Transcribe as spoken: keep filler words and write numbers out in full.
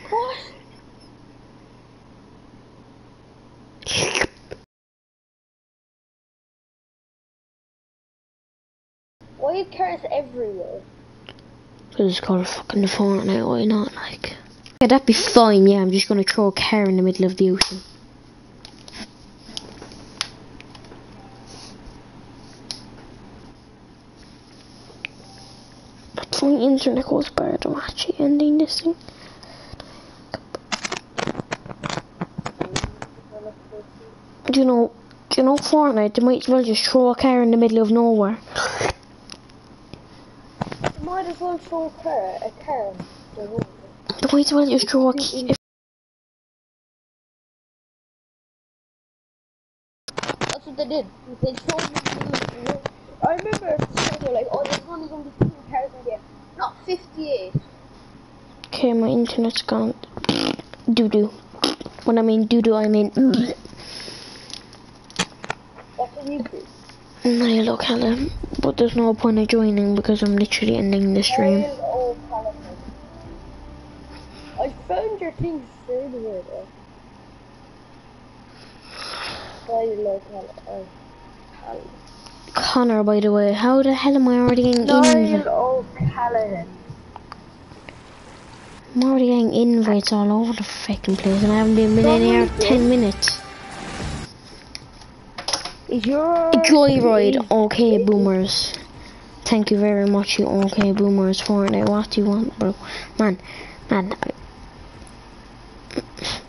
What? Why are cars everywhere? Because it's called fucking the Fortnite, why not, like? Yeah, that'd be fine, yeah, I'm just gonna throw a car in the middle of the ocean. But my internet goes bad, I'm actually ending this thing. Do you know, do you know Fortnite, they might as well just throw a car in the middle of nowhere. You might as well throw a car, a car. They might as well just throw a key. That's what they did. They showed me the I remember they were like, oh, there's only going to be fifteen cars in there. Not fifty-eight. Okay, my internet's gone. Doo-doo. When I mean doo-doo, I mean... That's what you do. My look, Helen. But there's no point of joining because I'm literally ending the stream. Oh, I found your thing straight away though. Connor, by the way, how the hell am I already getting invites? I'm already getting invites all over the fucking place and I haven't been in here ten minutes. Is your Joyride, okay boomers. Thank you very much, you okay boomers. Fortnite, what do you want, bro? Man, man. I